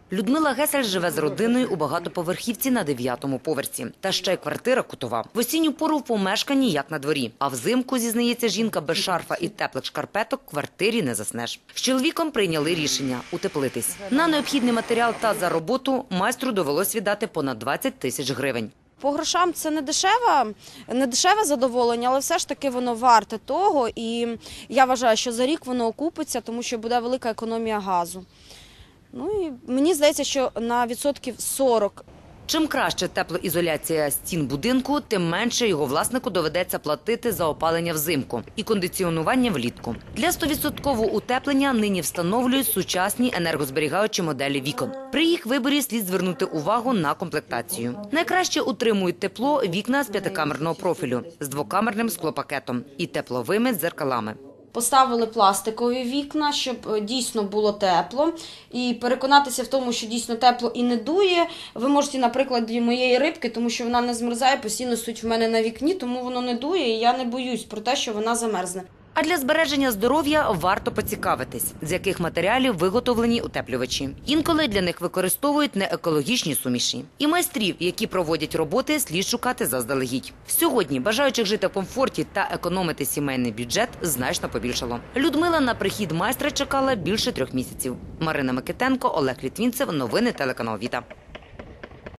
Людмила Гесель живе з родиною у багатоповерхівці на 9-му поверсі. Та ще й квартира кутова. В осінню пору в помешканні як на дворі. А взимку, зізнається жінка, без шарфа і теплих шкарпеток в квартирі не заснеш. З чоловіком прийняли рішення – утеплитись. На необхідний матеріал та за роботу майстру довелось віддати понад 20 тисяч гривень. По грошам це не дешеве задоволення, але все ж таки воно варте того. І я вважаю, що за рік воно окупиться, тому що буде велика економія газу. Ну і мені здається, що на відсотків 40. Чим краще теплоізоляція стін будинку, тим менше його власнику доведеться платити за опалення взимку і кондиціонування влітку. Для 100% утеплення нині встановлюють сучасні енергозберігаючі моделі вікон. При їх виборі слід звернути увагу на комплектацію. Найкраще утримують тепло вікна з 5-камерного профілю, з 2-камерним склопакетом і тепловими дзеркалами. Поставили пластикові вікна, щоб дійсно було тепло. І переконатися в тому, що дійсно тепло і не дує. Ви можете, наприклад, для моєї рибки, тому що вона не змерзає, постійно стоїть в мене на вікні, тому воно не дує, і я не боюсь про те, що вона замерзне. А для збереження здоров'я варто поцікавитись, з яких матеріалів виготовлені утеплювачі. Інколи для них використовують неекологічні суміші. І майстрів, які проводять роботи, слід шукати заздалегідь. Сьогодні бажаючих жити в комфорті та економити сімейний бюджет значно побільшало. Людмила на прихід майстра чекала більше 3 місяців. Марина Микитенко, Олег Літвінцев. Новини телеканал «Віта».